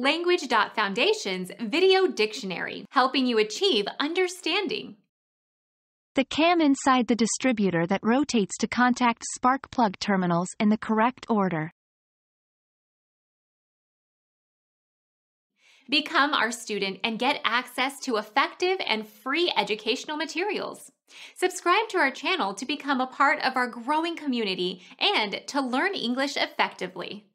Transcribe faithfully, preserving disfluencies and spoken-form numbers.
Language.Foundation's Video Dictionary, helping you achieve understanding. The cam inside the distributor that rotates to contact spark plug terminals in the correct order. Become our student and get access to effective and free educational materials. Subscribe to our channel to become a part of our growing community and to learn English effectively.